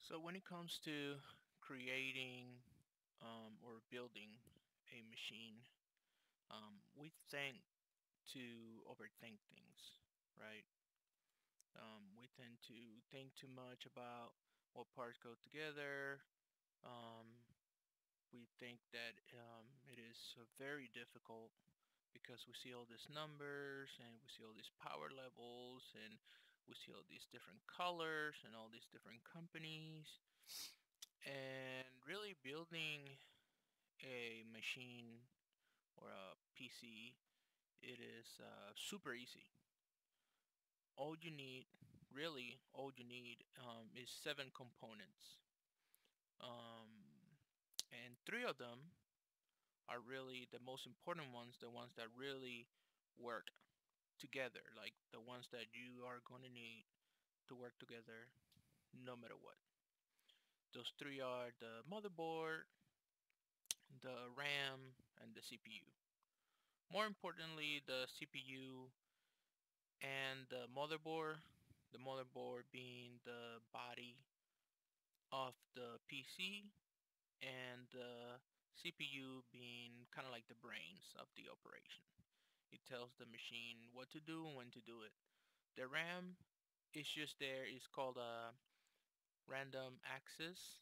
So when it comes to creating or building a machine, we tend to overthink things, right? We tend to think too much about what parts go together. Um, we think that it is very difficult because we see all these numbers and we see all these power levels and we see all these different colors and all these different companies. And really building a machine or a PC, it is super easy. All you need, really, all you need is 7 components. Um, and three of them are really the most important ones, the ones that really work together, like the ones that you are going to need to work together no matter what. Those three are the motherboard, the RAM, and the CPU. More importantly, the CPU and the motherboard being the body of the PC and the CPU being kind of like the brains of the operation. It tells the machine what to do and when to do it. The RAM is just there. It's called a random access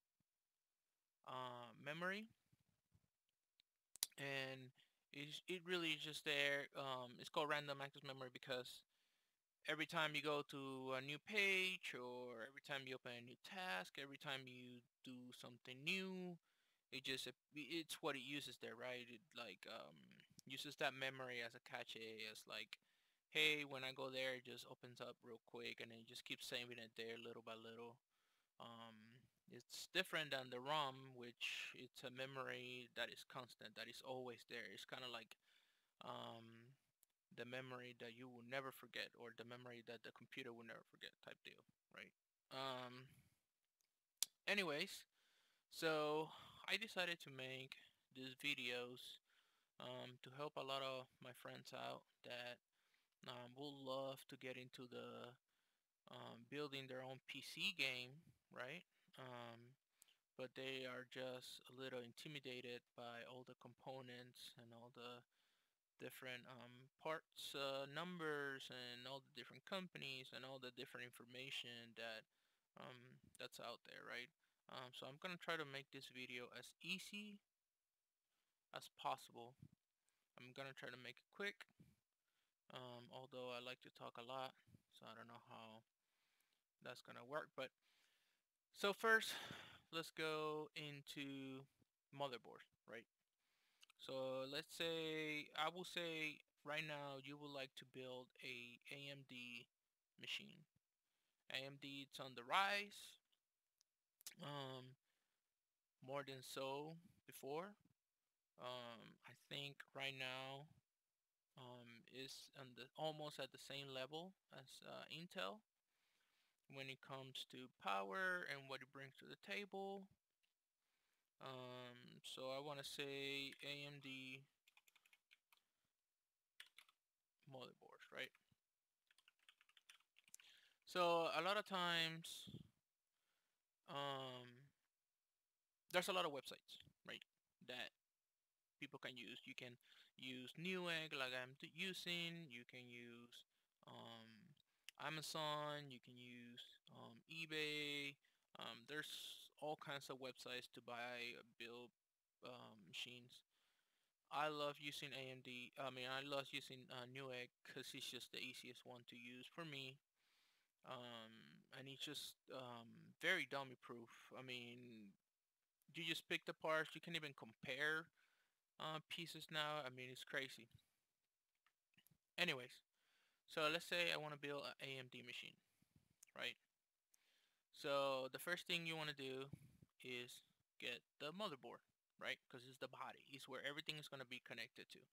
memory, and it really is just there. It's called random access memory because every time you go to a new page or every time you open a new task, every time you do something new, it's what it uses there, right? It like uses that memory as a cache, as like, hey, when I go there, it just opens up real quick, and then it just keeps saving it there little by little. It's different than the ROM, which it's a memory that is constant, that is always there. It's kind of like um, the memory that you will never forget, or the memory that the computer will never forget, type deal, right? Um, anyways, so I decided to make these videos to help a lot of my friends out that would love to get into the building their own PC game, right? Um, but they are just a little intimidated by all the components and all the different parts, numbers, and all the different companies and all the different information that's out there, right? So I'm gonna try to make this video as easy as possible. I'm gonna try to make it quick, although I like to talk a lot, so I don't know how that's gonna work. But so first, let's go into motherboard, right? So let's say I will say right now you would like to build a AMD machine. AMD, it's on the rise, um, more than so before. I think right now is on the almost at the same level as Intel when it comes to power and what it brings to the table. So I want to say AMD motherboards, right? So a lot of times, um, there's a lot of websites, right, that people can use. You can use Newegg like I'm using. You can use um, Amazon. You can use eBay. There's all kinds of websites to buy build machines. I love using AMD. I mean, I love using Newegg because it's just the easiest one to use for me. And it's just very dummy proof. I mean, you just pick the parts. You can even compare pieces now. I mean, it's crazy. Anyways, so let's say I want to build an AMD machine, right? So the first thing you want to do is get the motherboard, right? Because it's the body. It's where everything is going to be connected to.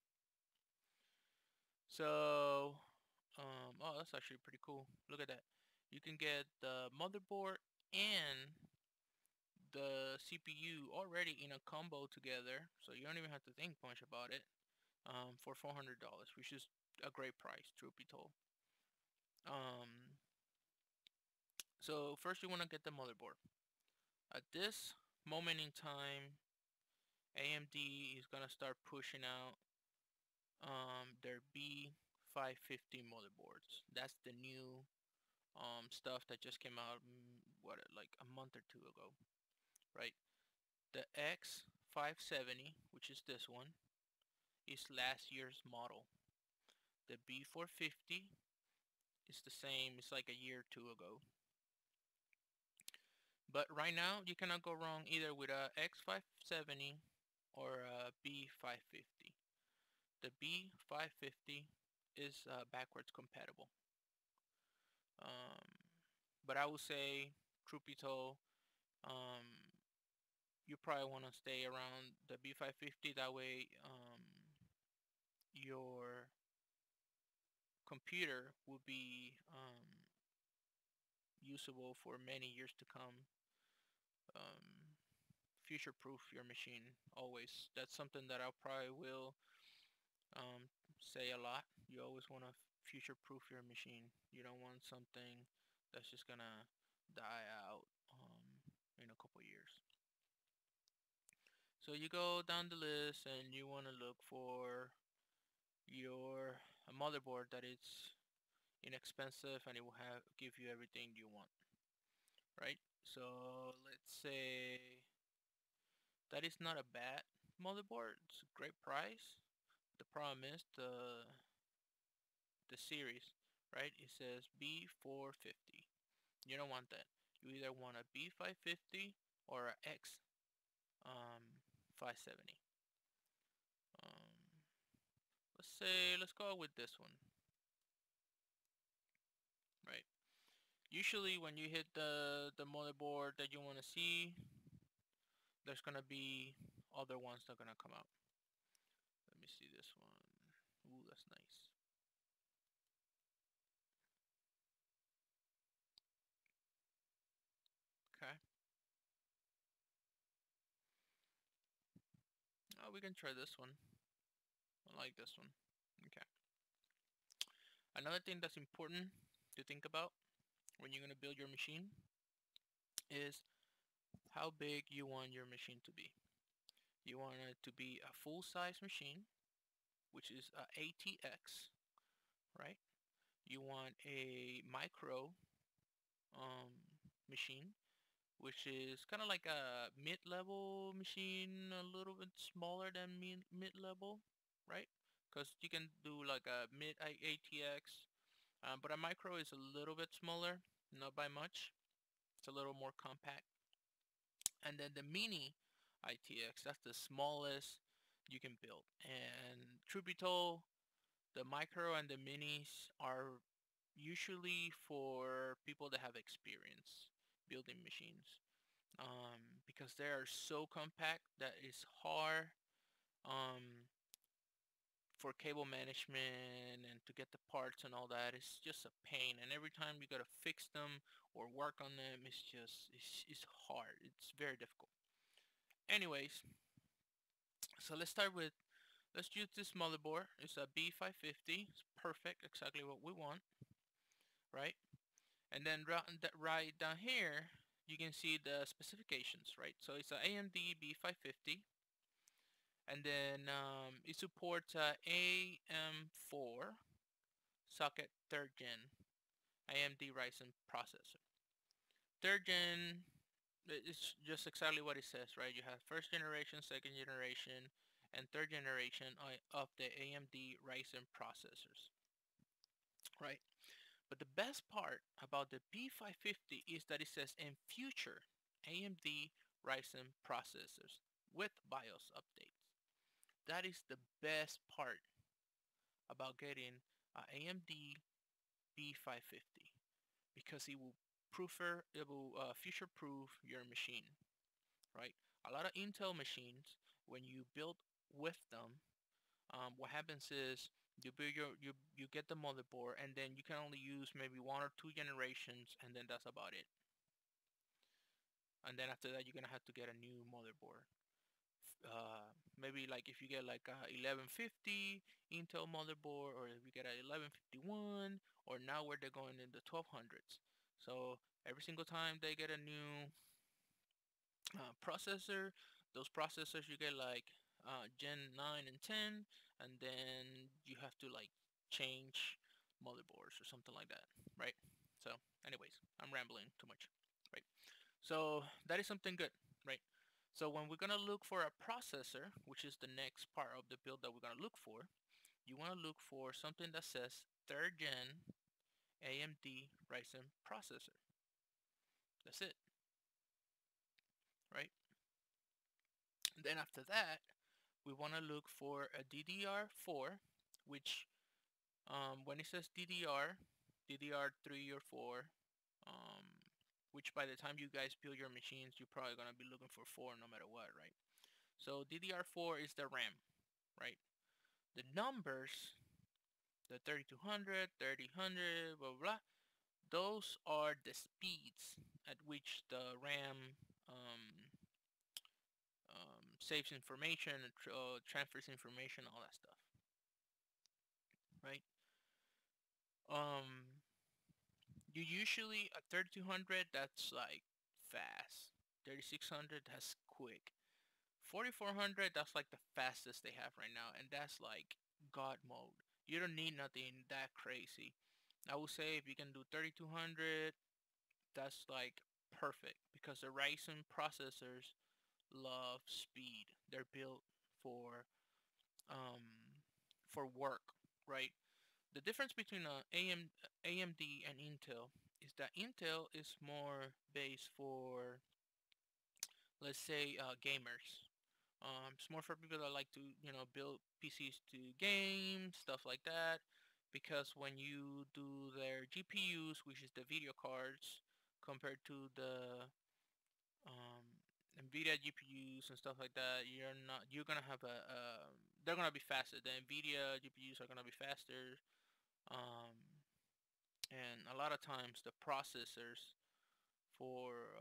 So, oh, that's actually pretty cool. Look at that. You can get the motherboard and the CPU already in a combo together, so you don't even have to think much about it, for $400, which is a great price, truth be told. Um, so first you want to get the motherboard. At this moment in time, AMD is gonna start pushing out their B550 motherboards. That's the new stuff that just came out, what, like a month or two ago, right? The X570, which is this one, is last year's model. The B450 is the same. It's like a year or two ago. But right now, you cannot go wrong either with a X570 or a B550. The B550 is backwards compatible. Um, but I would say, truth be told, um, you probably want to stay around the B550. That way, your computer will be usable for many years to come. Um, Future-proof your machine always. That's something that I probably will say a lot. You always want to future-proof your machine. You don't want something that's just gonna die out in a couple years. So you go down the list and you want to look for your a motherboard that is inexpensive and it will give you everything you want, right? So let's say that is not a bad motherboard. It's a great price. The problem is the series, right? It says B450. You don't want that. You either want a B550 or a X 570. Um, let's go with this one, right? Usually when you hit the motherboard that you want to see, there's gonna be other ones that are gonna come out. Let me see this one. Ooh, that's nice. Okay. Oh, we can try this one. I like this one. Okay. Another thing that's important to think about when you're gonna build your machine is how big you want your machine to be. You want it to be a full-size machine, which is a ATX, right? You want a micro um, machine, which is kind of like a mid-level machine, a little bit smaller than mid-level, right? Because you can do like a mid ATX, but a micro is a little bit smaller, not by much. It's a little more compact. And then the mini ITX, that's the smallest you can build. And truth be told, the micro and the minis are usually for people that have experience building machines, because they are so compact that it's hard um, for cable management and to get the parts and all that. It's just a pain, and every time you gotta fix them or work on them, it's hard. It's very difficult. Anyways, so let's use this motherboard. It's a B550. It's perfect, exactly what we want, right? And then right down here, you can see the specifications, right? So it's a AMD B550, and then it supports a AM4 socket 3rd gen AMD Ryzen processor. 3rd gen, it's just exactly what it says, right? You have 1st generation, 2nd generation, and 3rd generation of the AMD Ryzen processors, right? But the best part about the B550 is that it says in future AMD Ryzen processors with BIOS updates. That is the best part about getting AMD B550, because it will future-proof your machine, right? A lot of Intel machines, when you build with them, what happens is you get the motherboard, and then you can only use maybe 1 or 2 generations, and then that's about it. And then after that, you're gonna have to get a new motherboard. Maybe like if you get like a 1150 Intel motherboard, or if you get a 1151, or now where they're going in the 1200s. So every single time they get a new processor. Those processors you get like Gen 9 and 10, and then you have to like change motherboards or something like that, right? So, anyways, I'm rambling too much, right? So that is something good, right? So when we're gonna look for a processor, which is the next part of the build that we're gonna look for, you want to look for something that says third gen AMD Ryzen processor. That's it, right? And then after that, we want to look for a DDR4, which when it says DDR, DDR3 or 4, um, which by the time you guys build your machines, you're probably gonna be looking for 4 no matter what, right? So DDR4 is the RAM, right? The numbers, the 3200, 3000, blah, blah, blah, those are the speeds at which the RAM saves information, transfers information, all that stuff, right? Um, you usually a 3200 that's like fast, 3600 that's quick, 4400 that's like the fastest they have right now, and that's like God mode. You don't need nothing that crazy. I would say if you can do 3200, that's like perfect because the Ryzen processors love speed. They're built um for work, right? The difference between AMD and Intel is that Intel is more based for, let's say, gamers. It's more for people that like to, build PCs to game, stuff like that. Because when you do their GPUs, which is the video cards, compared to the um, NVIDIA GPUs and stuff like that, you're gonna have they're gonna be faster. The NVIDIA GPUs are gonna be faster, um, and a lot of times the processors for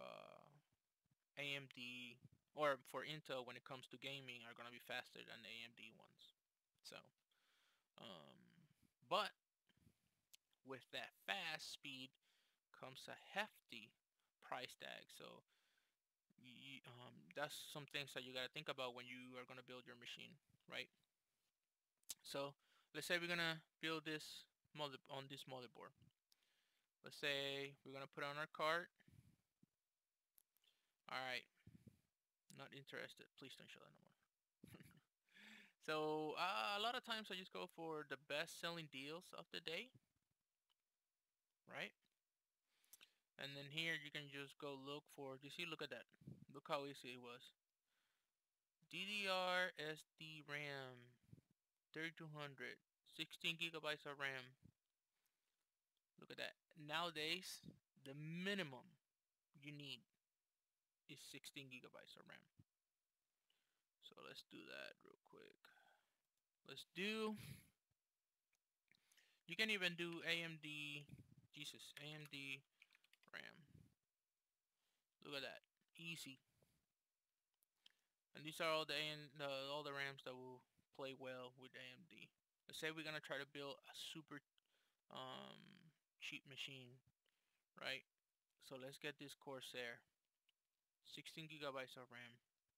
AMD or for Intel when it comes to gaming are gonna be faster than the AMD ones. So, um, but with that fast speed comes a hefty price tag. So that's some things that you gotta think about when you are gonna build your machine, right? So let's say we're gonna build this on this motherboard. Let's say we're gonna put on our cart. All right, not interested. Please don't show that no more. So a lot of times I just go for the best selling deals of the day, right? And then here you can just go look for. You see, look at that. Look how easy it was. DDR SD RAM 3200, 16 gigabytes of RAM. Look at that. Nowadays, the minimum you need is 16 gigabytes of RAM. So let's do that real quick. Let's do. You can even do AMD. Jesus, AMD RAM. Look at that. Easy. And these are all the RAMs that will play well with AMD. Let's say we're gonna try to build a super cheap machine, right? So let's get this Corsair, 16 gigabytes of RAM.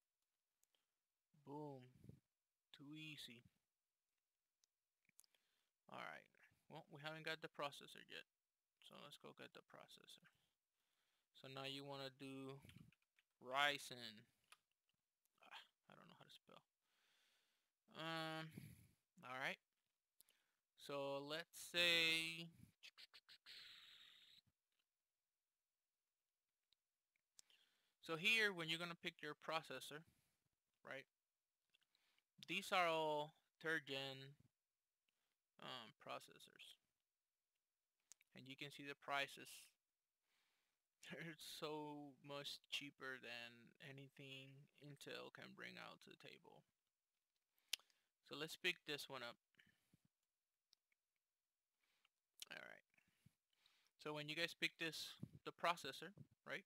Boom, too easy. All right. Well, we haven't got the processor yet, so let's go get the processor. So now you want to do Ryzen. I don't know how to spell. All right. So let's say. So here, when you're gonna pick your processor, right? These are all third gen processors, and you can see the prices. They're so much cheaper than anything Intel can bring out to the table. So let's pick this one up. All right. So when you guys pick the processor, right?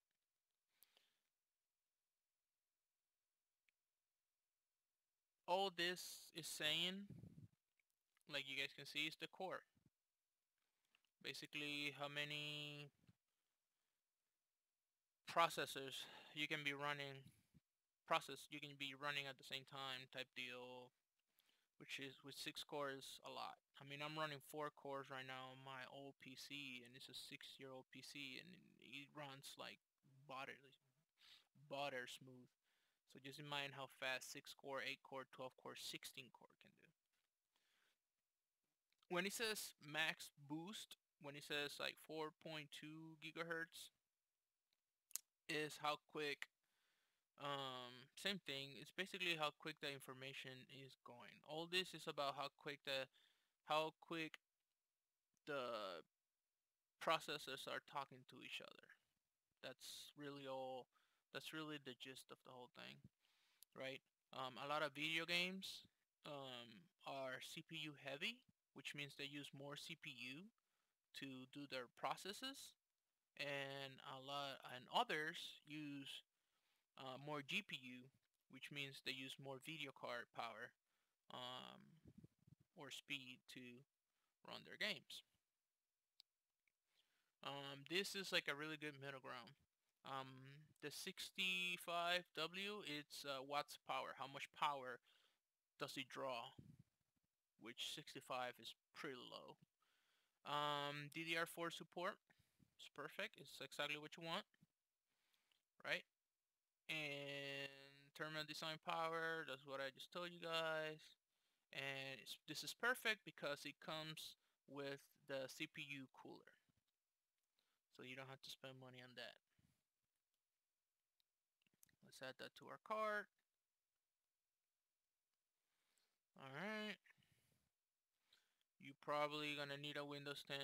All this is saying, like you guys can see, is the core. Basically, how many processors you can be running you can be running at the same time type deal, which is with 6 cores a lot. I mean, I'm running 4 cores right now on my old PC, and it's a 6-year-old PC, and it runs like butter, butter smooth. So just imagine how fast 6 core, 8 core, 12 core, 16 core can do. When it says max boost, when it says like 4.2 gigahertz, is how quick. Same thing. It's basically how quick the information is going. All this is about how quick the processors are talking to each other. That's really all. That's really the gist of the whole thing, right? A lot of video games are CPU heavy, which means they use more CPU to do their processes, and others use more GPU, which means they use more video card power um, or speed to run their games. This is like a really good middle ground. The 65W, it's watts power. How much power does it draw? Which 65 is pretty low. DDR4 support is perfect. It's exactly what you want, right? And terminal design power, that's what I just told you guys. And this is perfect because it comes with the CPU cooler, so you don't have to spend money on that. Let's add that to our cart. Alright, you probably gonna need a Windows 10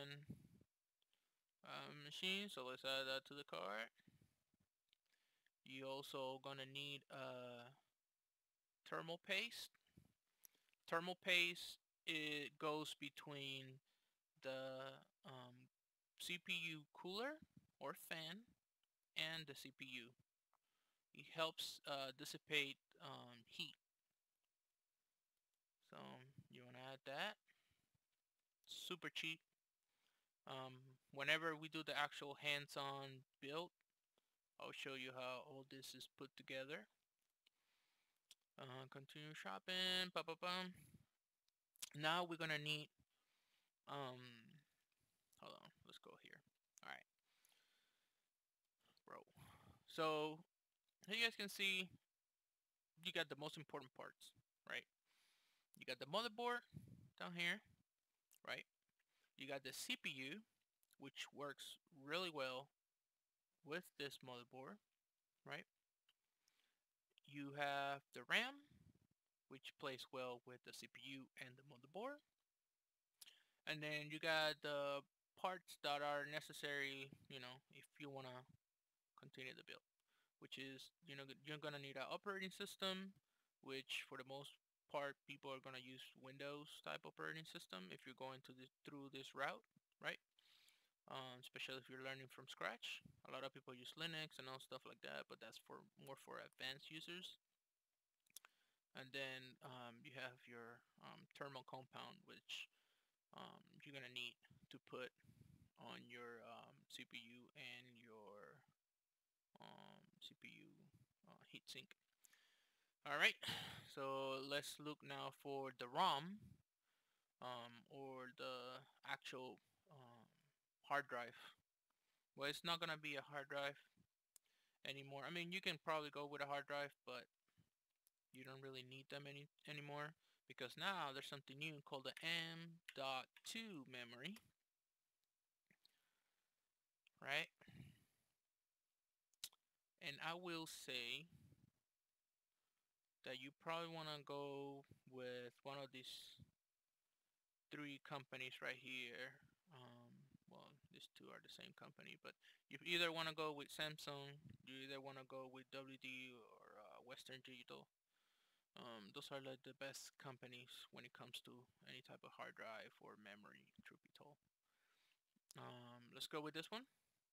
machine, so let's add that to the cart. You also gonna need a thermal paste. Thermal paste, it goes between the CPU cooler or fan and the CPU. It helps dissipate heat. So you want to add that. Super cheap. Whenever we do the actual hands-on build, I'll show you how all this is put together. Continue shopping. Ba-ba-bum. Now we're gonna need hold on, let's go here. Alright, bro. So here you guys can see you got the most important parts, right? You got the motherboard down here, right? You got the CPU, which works really well with this motherboard, right? You have the RAM, which plays well with the CPU and the motherboard. And then you got the parts that are necessary, if you want to continue the build, which is, you're going to need an operating system, which for the most part people are going to use Windows type operating system if you're going through this route, right? Especially if you're learning from scratch. A lot of people use Linux and all stuff like that, but that's more for advanced users. And then you have your thermal compound, which you're gonna need to put on your CPU and your CPU heatsink. All right, so let's look now for the ROM or the actual hard drive. Well, it's not gonna be a hard drive anymore. I mean, you can probably go with a hard drive, but you don't really need them anymore, because now there's something new called the M.2 memory, right? And I will say that you probably want to go with one of these 3 companies right here. Well, these 2 are the same company, but you either want to go with Samsung, you either want to go with WD or Western Digital. Those are like the best companies when it comes to any type of hard drive or memory, truth be told. Let's go with this one.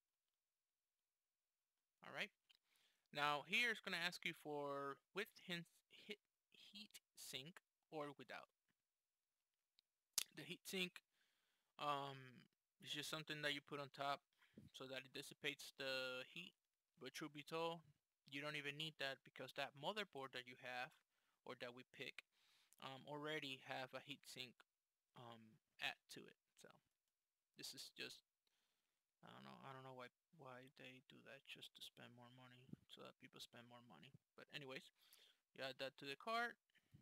All right. Now here it's gonna ask you for with heat sink or without. The heat sink is just something that you put on top so that it dissipates the heat But truth be told, you don't even need that because that motherboard that you have, or that we pick, already have a heatsink add to it. So this is just, I don't know why they do that, just to spend more money, so that people spend more money. But anyways, you add that to the cart.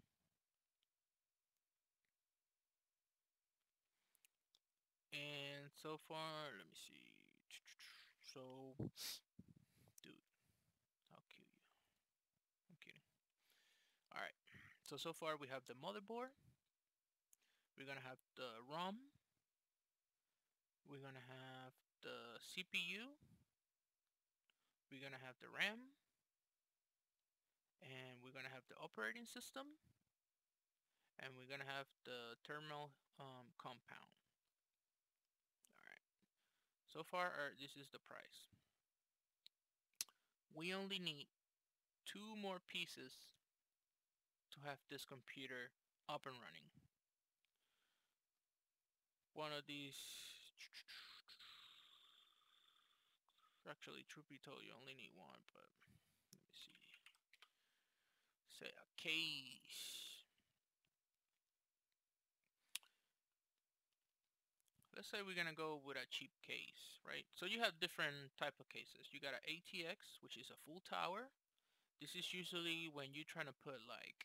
And so far, let me see. So, dude, how cute you. I'm kidding. All right. So far we have the motherboard. We're gonna have the ROM. We're gonna have the CPU. We're gonna have the RAM, and we're gonna have the operating system, and we're gonna have the thermal compound. All right. So far, this is the price. We only need 2 more pieces to have this computer up and running. One of these, actually, truth be told, you only need one, but let me see. Say a case. Let's say we're gonna go with a cheap case, right? So you have different type of cases. You got an ATX, which is a full tower. This is usually when you're trying to put like,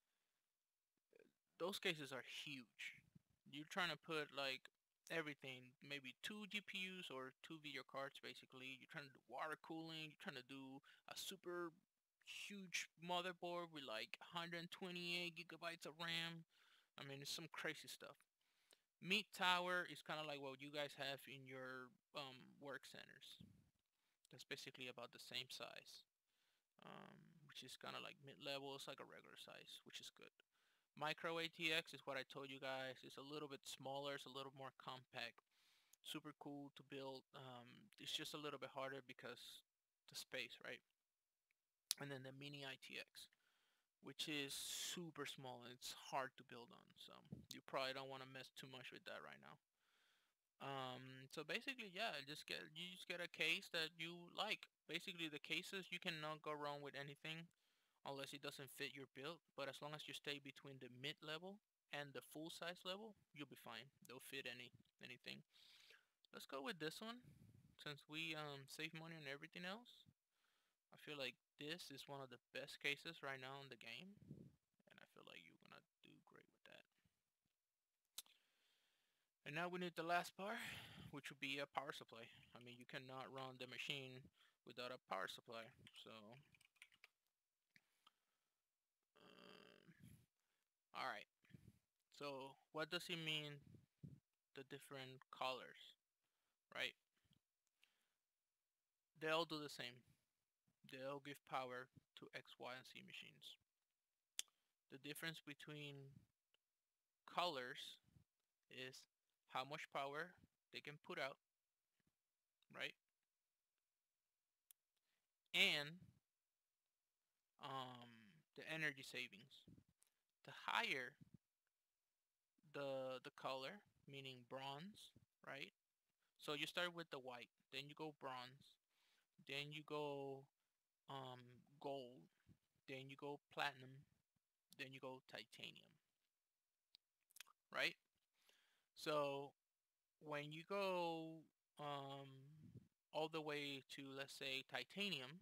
those cases are huge. You're trying to put like everything, maybe 2 GPUs or 2 video cards basically. You're trying to do water cooling, you're trying to do a super huge motherboard with like 128 gigabytes of RAM. I mean, it's some crazy stuff. Meat tower is kind of like what you guys have in your work centers. That's basically about the same size, which is kind of like mid-level. It's like a regular size, which is good. Micro ATX is what I told you guys. It's a little bit smaller. It's a little more compact. Super cool to build. It's just a little bit harder because the space, right? And then the mini ITX, which is super small and it's hard to build on. So you probably don't want to mess too much with that right now. So basically, yeah, you just get a case that you like. Basically, the cases, you cannot go wrong with anything unless it doesn't fit your build. But as long as you stay between the mid level and the full size level, you'll be fine. They'll fit anything. Let's go with this one since we save money on everything else. I feel like this is one of the best cases right now in the game, and I feel like you're gonna do great with that. And now we need the last part, which would be a power supply. I mean, you cannot run the machine without a power supply. So, all right. So, what does it mean? The different colors, right? They all do the same. They all give power to X, Y, and Z machines. The difference between colors is how much power they can put out, right? And the energy savings. The higher the color, meaning bronze, right? So you start with the white, then you go bronze, then you go gold, then you go platinum, then you go titanium, right? So when you go all the way to, let's say, titanium,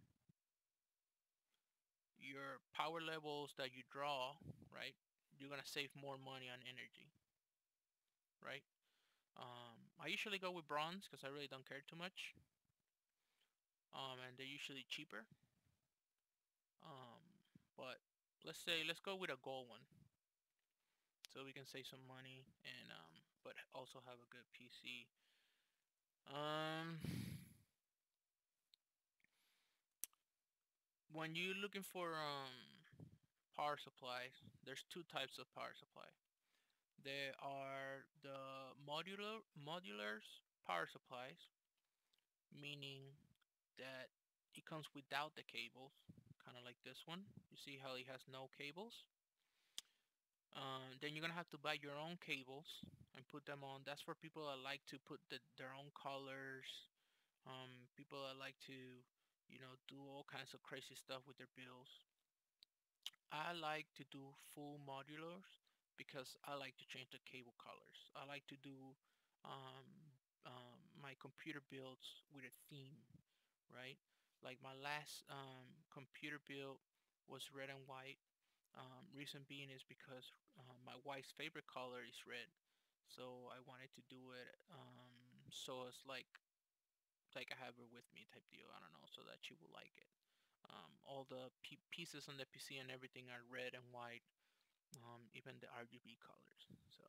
your power levels that you draw, right? You're gonna save more money on energy, right? I usually go with bronze because I really don't care too much. And they're usually cheaper. Um, but let's go with a gold one, so we can save some money and but also have a good PC. Um, when you're looking for power supplies, there's 2 types of power supply. There are the modulars power supplies, meaning that it comes without the cables, kind of like this one. You see how it has no cables? Then you're gonna have to buy your own cables and put them on. That's for people that like to put their own colors. People that like to, do all kinds of crazy stuff with their builds. I like to do full modulars because I like to change the cable colors. I like to do um, my computer builds with a theme, right? Like my last computer build was red and white. Reason being is because my wife's favorite color is red, so I wanted to do it so it's like I have her with me type deal. I don't know, so that she will like it. All the pieces on the PC and everything are red and white, even the RGB colors. So,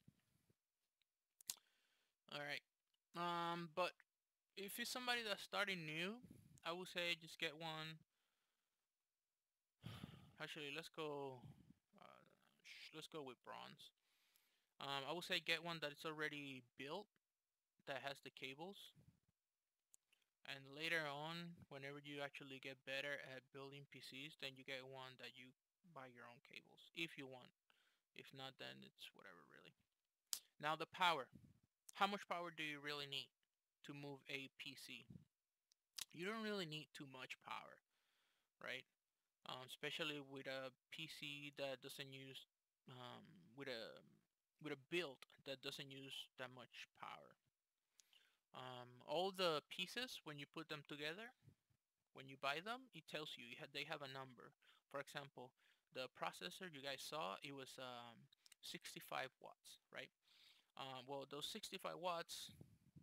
all right. But if it's somebody that's starting new, I would say just get one. Actually, Uh, let's go with bronze. I would say get one that's already built that has the cables, and later on, whenever you actually get better at building PCs, then you get one that you buy your own cables if you want. If not, then it's whatever really. Now the power. How much power do you really need to move a PC? You don't really need too much power, right? Especially with a PC that doesn't use um, with a build that doesn't use that much power. All the pieces when you put them together, when you buy them, it tells you they have a number. For example, the processor you guys saw, it was 65 watts, right? Well, those 65 watts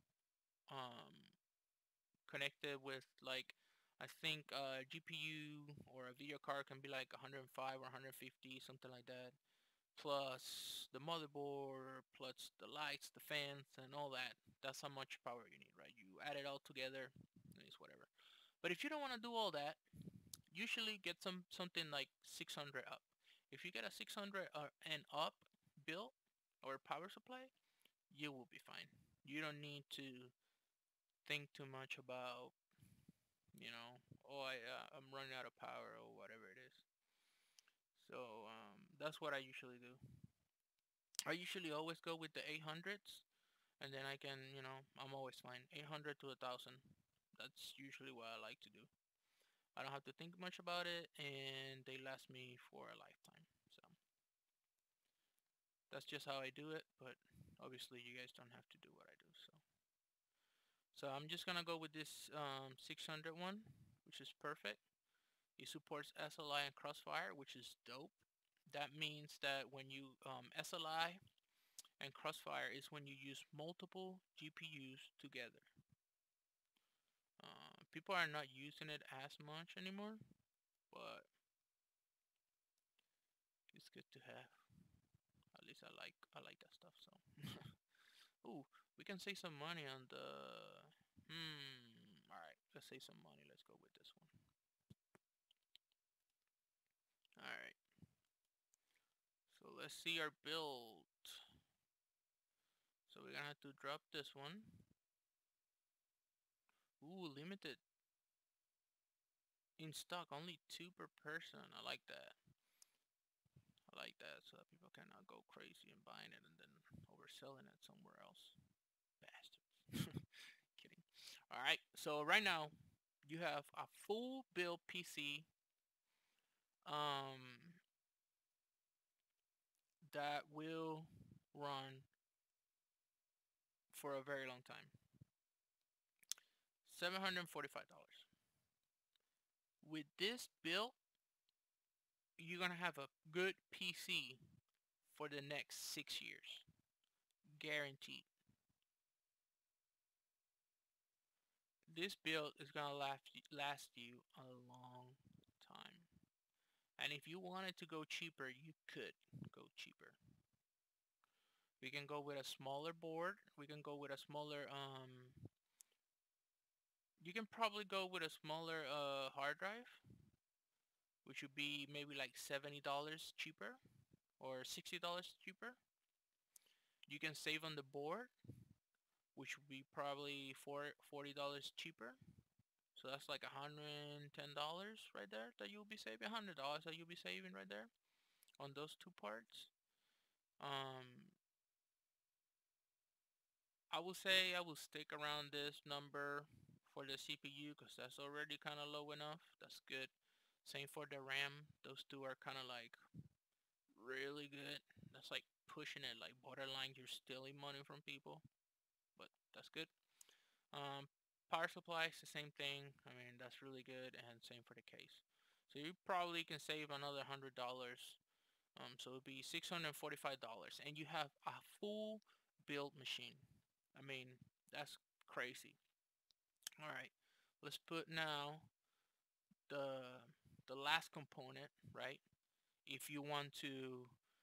um, connected with like I think GPU or a video card can be like 105 or 150, something like that. Plus the motherboard, plus the lights, the fans, and all that. That's how much power you need, right? You add it all together, and it's whatever. But if you don't want to do all that, usually get something like 600 up. If you get a 600 and up build or power supply, you will be fine. You don't need to think too much about, oh I'm running out of power or whatever it is. So that's what I usually do. I usually always go with the 800s, and then I can, I'm always fine. 800 to 1,000. That's usually what I like to do. I don't have to think much about it, and they last me for a lifetime. So that's just how I do it. But obviously, you guys don't have to do what I do. So I'm just gonna go with this 600 one, which is perfect. It supports SLI and Crossfire, which is dope. That means that when you SLI and Crossfire is when you use multiple GPUs together. People are not using it as much anymore, but it's good to have. At least I like that stuff. So, ooh, we can save some money on the. All right, let's save some money. Let's go with this one. All right. So let's see our build. So we're gonna have to drop this one. Ooh, limited in stock, only 2 per person. I like that. I like that, so that people cannot go crazy and buying it and then overselling it somewhere else. Bastards. Kidding. All right. So right now, you have a full build PC um, that will run for a very long time. $745. With this build, you're gonna have a good PC for the next 6 years, guaranteed. This build is gonna last you a long time. And if you wanted to go cheaper, you could go cheaper. We can go with a smaller board. We can go with a smaller you can probably go with a smaller hard drive, which would be maybe like $70 cheaper or $60 cheaper. You can save on the board, which would be probably $40 cheaper. So that's like $110 right there that you'll be saving. $100 that you'll be saving right there on those two parts. Um, I will say I will stick around this number for the CPU because that's already kind of low enough. That's good. Same for the RAM. Those two are kind of like really good. That's like pushing it like borderline you're stealing money from people, but that's good. Um, Power supply is the same thing. I mean, that's really good, and same for the case. So you probably can save another $100. So it'd be $645, and you have a full build machine. I mean, that's crazy. All right, let's put now the the last component, right? If you want to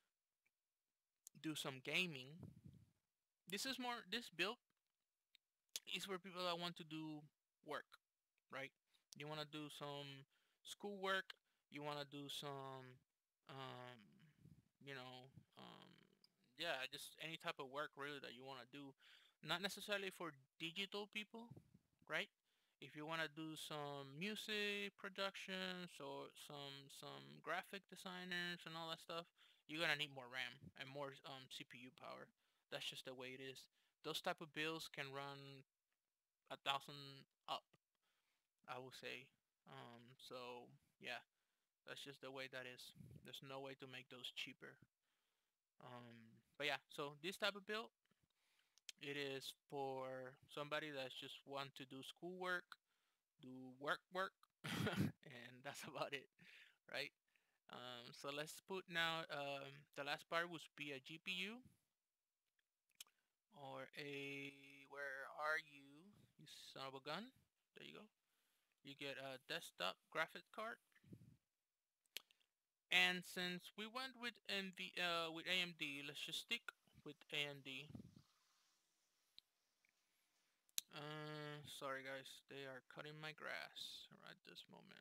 do some gaming, this build is for people that want to do work, right? You want to do some school work, you want to do some um you know um yeah, just any type of work really that you want to do, not necessarily for digital people, right? If you want to do some music productions or some graphic designers and all that stuff, you're gonna need more RAM and more CPU power. That's just the way it is. Those type of bills can run 1,000 up, I will say. So yeah, that's just the way that is. There's no way to make those cheaper. But yeah, so this type of build, it is for somebody that's just want to do schoolwork, do work, and that's about it, right? So let's put now, the last part would be a GPU or a, where are you, you son of a gun? There you go. You get a desktop graphics card. And since we went with with AMD, let's just stick with AMD. Sorry guys, they are cutting my grass right this moment.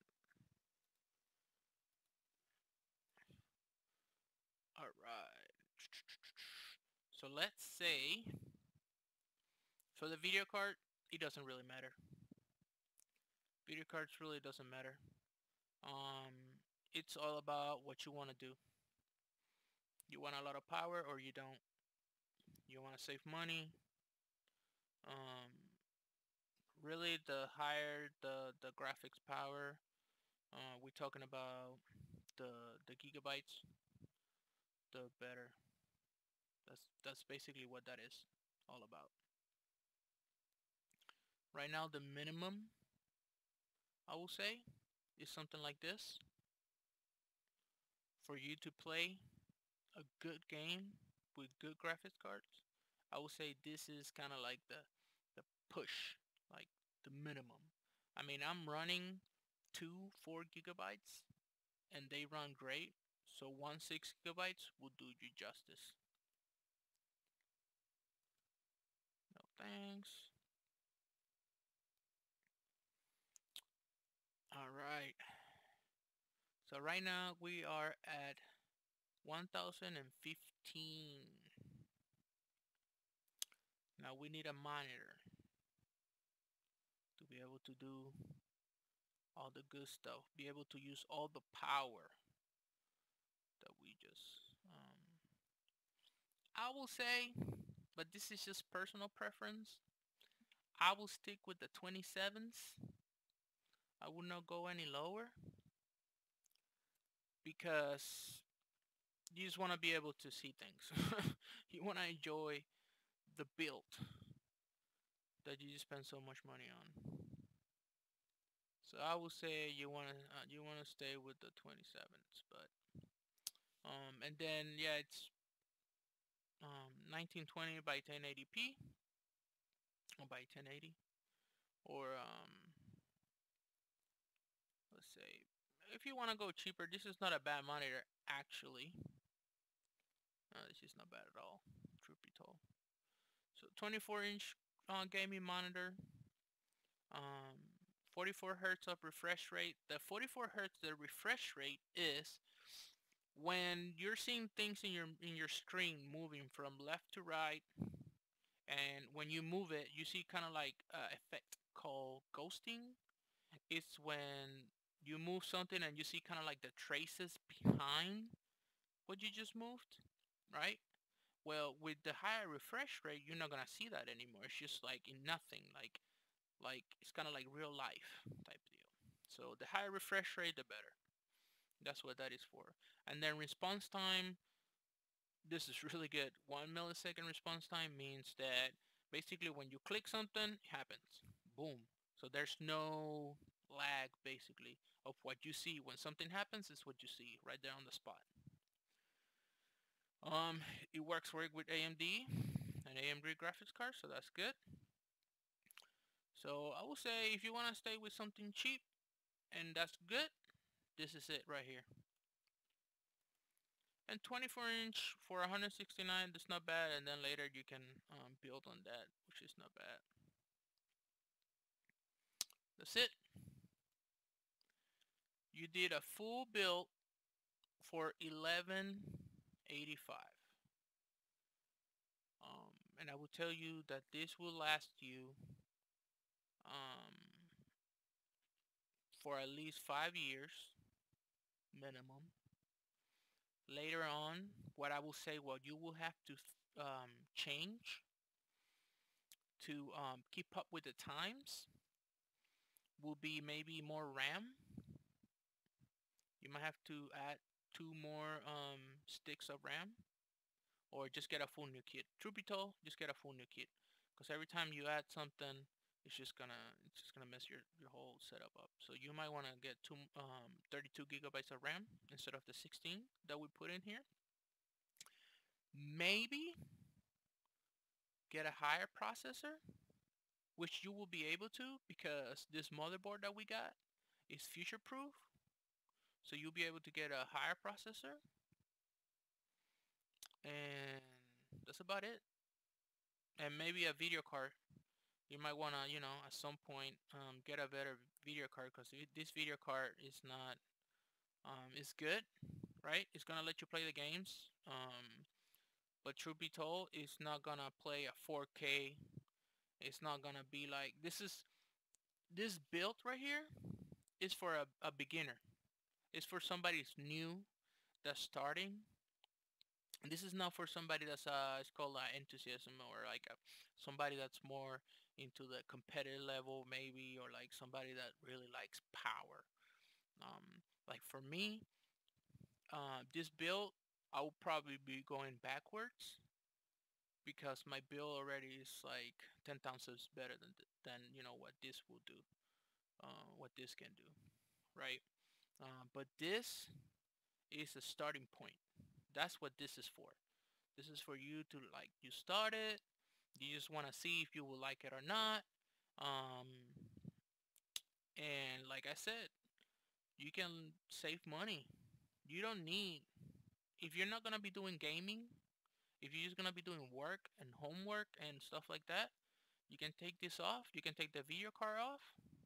Alright. So let's say, for the video card, it doesn't really matter. Video cards really doesn't matter. It's all about what you want to do. You want a lot of power or you don't. You want to save money. Um, Really, the higher the graphics power, we're talking about the gigabytes, the better. That's basically what that is all about. Right now, the minimum I will say is something like this. For you to play a good game with good graphics cards, I would say this is kind of like the push, like the minimum. I mean, I'm running two 4 GB and they run great. So one 6 GB will do you justice. No thanks. Alright. So right now we are at 1015. Now we need a monitor to be able to do all the good stuff. Be able to use all the power that we just I will say, but this is just personal preference. I will stick with the 27s. I will not go any lower because you just want to be able to see things. You want to enjoy the build that you spend so much money on. So I would say you want to stay with the 27s, but and then yeah, it's 1920 by 1080p or by 1080, or let's say if you want to go cheaper, this is not a bad monitor actually. This is not bad at all, truth be told. So 24-inch gaming monitor, um, 44 hertz of refresh rate. The 44 hertz, the refresh rate is when you're seeing things in your screen moving from left to right, and when you move it, you see kind of like effect called ghosting. It's when you move something and you see kind of like the traces behind what you just moved, right? Well, with the higher refresh rate, you're not gonna see that anymore. It's just like in nothing, Like it's kind of like real life type deal. So the higher refresh rate, the better. That's what that is for. And then response time, this is really good. 1 millisecond response time means that basically when you click something, it happens. Boom. So there's no lag basically of what you see. When something happens, is what you see right there on the spot. Um, it works great with AMD and AMD graphics cards, so that's good. So I would say if you want to stay with something cheap and that's good, this is it right here. And 24-inch for 169, that's not bad. And then later you can build on that, which is not bad. That's it. You did a full build for 1185. And I will tell you that this will last you um, for at least 5 years minimum. Later on, what I will say, what you will have to change to keep up with the times will be maybe more RAM. You might have to add 2 more sticks of RAM, or just get a full new kit. Truth be told, just get a full new kit, because every time you add something, it's just gonna mess your whole setup up. So you might want to get 32 gigabytes of RAM instead of the 16 that we put in here. Maybe get a higher processor, which you will be able to because this motherboard that we got is future proof. So you'll be able to get a higher processor, and that's about it. And maybe a video card. You might wanna, at some point, get a better video card, because this video card is not, it's good, right? It's gonna let you play the games. But truth be told, it's not gonna play a 4K. It's not gonna be like this build right here is for a beginner. It's for somebody who's new, that's starting. This is not for somebody that's it's called enthusiasm, or like somebody that's more into the competitive level maybe, or like somebody that really likes power. Like for me, this build, I will probably be going backwards, because my build already is like 10 times better than what this will do, what this can do, right? But this is a starting point. That's what this is for. This is for you to, like, you start it. You just want to see if you will like it or not. Um, and like I said, you can save money. You don't need, if you're not gonna be doing gaming, if you're just gonna be doing work and homework and stuff like that, you can take this off. You can take the video card off,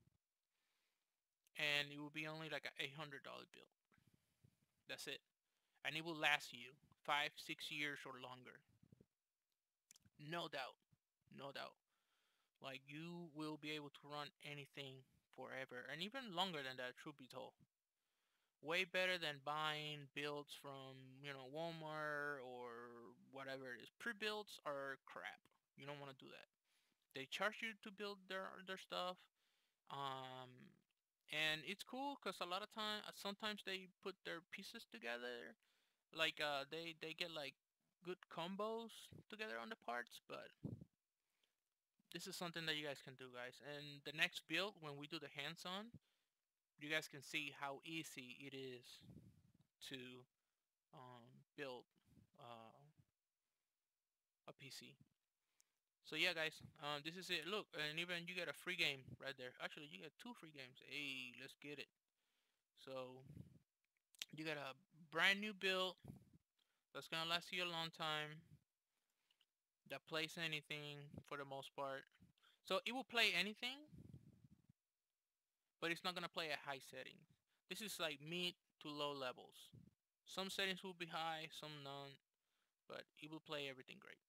and it will be only like a $800 bill. That's it, and it will last you 5, 6 years or longer. No doubt, no doubt. Like, you will be able to run anything forever, and even longer than that, truth be told. Way better than buying builds from, Walmart or whatever it is. Pre-builds are crap. You don't want to do that. They charge you to build their stuff. Um, and it's cool because a lot of time, sometimes they put their pieces together. Like, they get like good combos together on the parts, but this is something that you guys can do, guys. And the next build, when we do the hands-on, you guys can see how easy it is to build uh, a PC. So yeah, guys, this is it. Look, and even you get a free game right there. Actually, you get 2 free games. Hey, let's get it. So you got a brand new build that's gonna last you a long time, that plays anything for the most part. So it will play anything, but it's not gonna play at high settings. This is like mid to low levels. Some settings will be high, some none, but it will play everything great.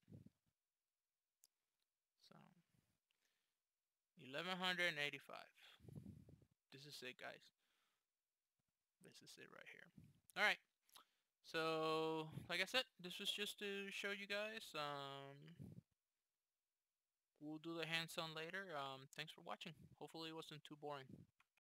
So 1185. This is it, guys. This is it right here. All right. So like I said, this was just to show you guys we'll do the hands-on later. Thanks for watching. Hopefully it wasn't too boring.